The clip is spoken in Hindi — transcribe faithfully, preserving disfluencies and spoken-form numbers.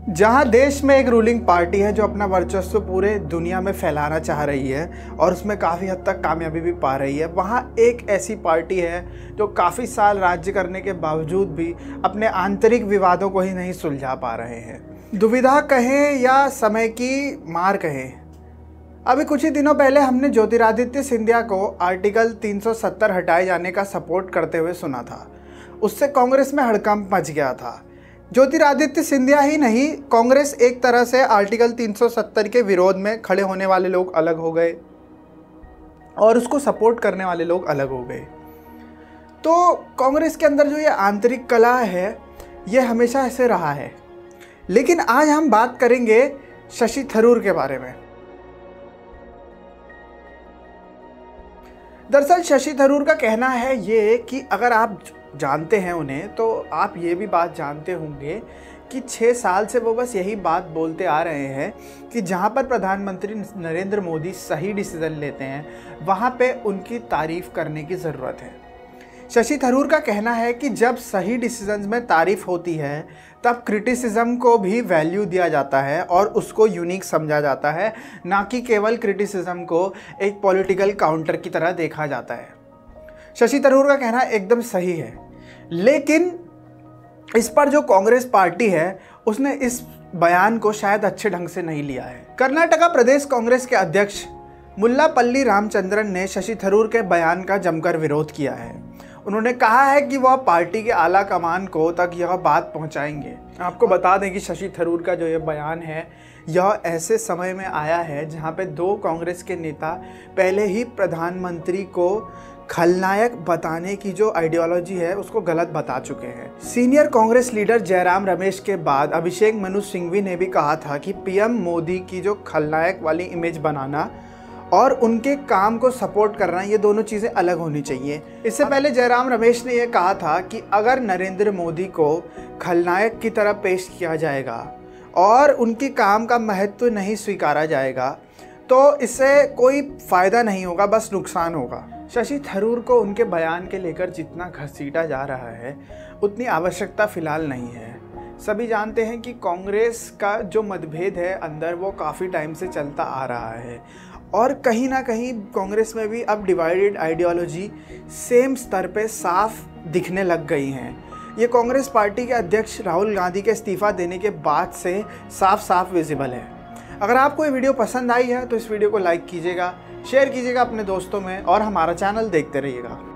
जहां देश में एक रूलिंग पार्टी है जो अपना वर्चस्व पूरे दुनिया में फैलाना चाह रही है और उसमें काफ़ी हद तक कामयाबी भी पा रही है, वहां एक ऐसी पार्टी है जो काफ़ी साल राज्य करने के बावजूद भी अपने आंतरिक विवादों को ही नहीं सुलझा पा रहे हैं। दुविधा कहें या समय की मार कहें, अभी कुछ ही दिनों पहले हमने ज्योतिरादित्य सिंधिया को आर्टिकल तीन सौ सत्तर हटाए जाने का सपोर्ट करते हुए सुना था। उससे कांग्रेस में हड़कंप मच गया था। ज्योतिरादित्य सिंधिया ही नहीं, कांग्रेस एक तरह से आर्टिकल तीन सौ सत्तर के विरोध में खड़े होने वाले लोग अलग हो गए और उसको सपोर्ट करने वाले लोग अलग हो गए। तो कांग्रेस के अंदर जो ये आंतरिक कलह है ये हमेशा ऐसे रहा है। लेकिन आज हम बात करेंगे शशि थरूर के बारे में। दरअसल शशि थरूर का कहना है ये कि अगर आप जानते हैं उन्हें तो आप ये भी बात जानते होंगे कि छः साल से वो बस यही बात बोलते आ रहे हैं कि जहाँ पर प्रधानमंत्री नरेंद्र मोदी सही डिसीज़न लेते हैं वहाँ पे उनकी तारीफ़ करने की ज़रूरत है। शशि थरूर का कहना है कि जब सही डिसीजंस में तारीफ़ होती है तब क्रिटिसिज्म को भी वैल्यू दिया जाता है और उसको यूनिक समझा जाता है, ना कि केवल क्रिटिसिज्म को एक पॉलिटिकल काउंटर की तरह देखा जाता है। शशि थरूर का कहना एकदम सही है, लेकिन इस पर जो कांग्रेस पार्टी है उसने इस बयान को शायद अच्छे ढंग से नहीं लिया है। कर्नाटका प्रदेश कांग्रेस के अध्यक्ष मुल्लापल्ली रामचंद्रन ने शशि थरूर के बयान का जमकर विरोध किया है। उन्होंने कहा है कि वह पार्टी के आला कमान को तक यह बात पहुंचाएंगे। आपको बता दें कि शशि थरूर का जो यह बयान है यह ऐसे समय में आया है जहां पे दो कांग्रेस के नेता पहले ही प्रधानमंत्री को खलनायक बताने की जो आइडियोलॉजी है उसको गलत बता चुके हैं। सीनियर कांग्रेस लीडर जयराम रमेश के बाद अभिषेक मनु सिंघवी ने भी कहा था कि पीएम मोदी की जो खलनायक वाली इमेज बनाना और उनके काम को सपोर्ट करना, ये दोनों चीज़ें अलग होनी चाहिए। इससे पहले जयराम रमेश ने यह कहा था कि अगर नरेंद्र मोदी को खलनायक की तरह पेश किया जाएगा और उनके काम का महत्व नहीं स्वीकारा जाएगा तो इससे कोई फ़ायदा नहीं होगा, बस नुकसान होगा। शशि थरूर को उनके बयान के लेकर जितना घसीटा जा रहा है उतनी आवश्यकता फ़िलहाल नहीं है। सभी जानते हैं कि कांग्रेस का जो मतभेद है अंदर वो काफ़ी टाइम से चलता आ रहा है और कहीं ना कहीं कांग्रेस में भी अब डिवाइडेड आइडियोलॉजी सेम स्तर पे साफ दिखने लग गई हैं। ये कांग्रेस पार्टी के अध्यक्ष राहुल गांधी के इस्तीफ़ा देने के बाद से साफ साफ विजिबल है। अगर आपको ये वीडियो पसंद आई है तो इस वीडियो को लाइक कीजिएगा, शेयर कीजिएगा अपने दोस्तों में और हमारा चैनल देखते रहिएगा।